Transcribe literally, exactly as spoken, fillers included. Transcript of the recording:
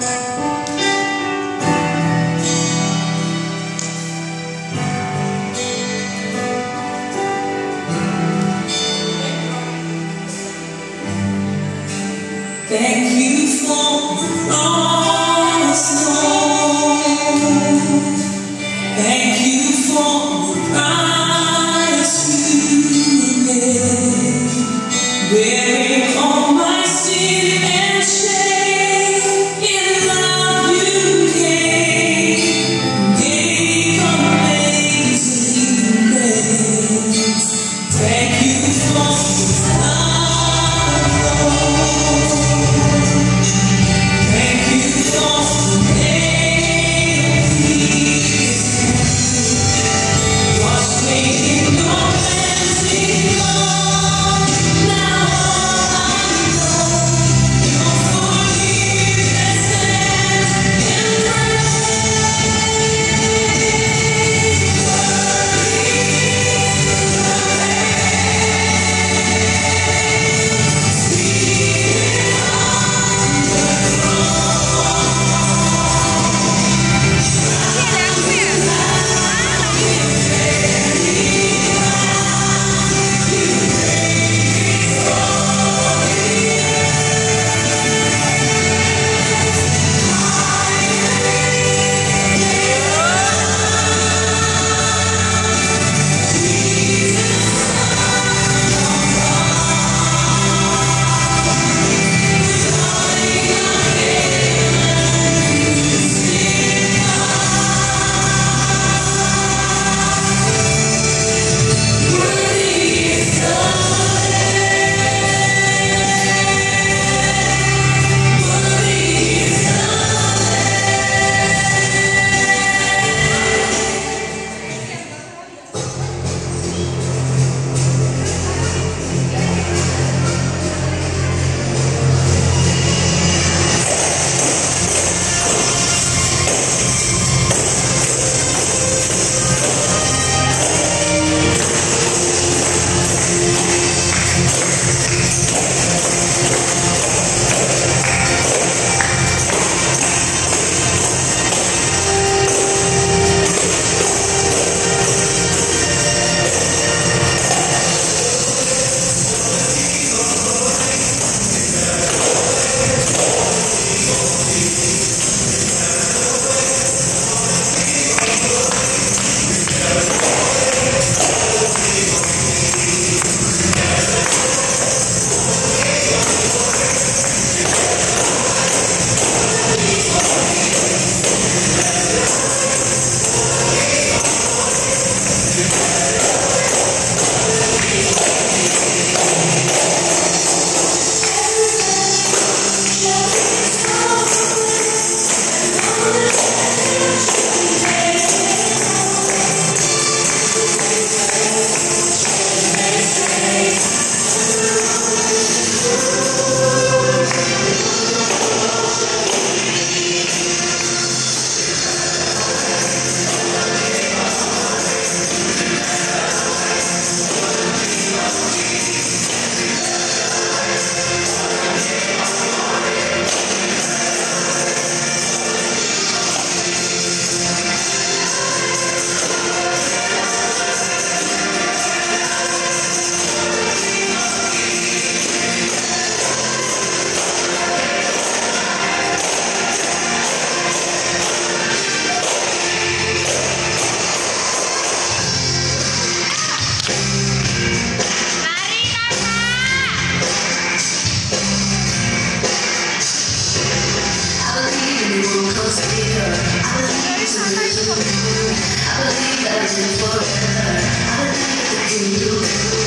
Thank you for the promise, Lord. Thank you for the price you made, bearing all my sin and shame. In love you came, gave amazing grace. Thank you for the love, Lord. Thank you for the day of peace. Wash me in your cleansing blood. Now I know your forgiveness stands in praise. I believe that it's forever. I believe that it's you.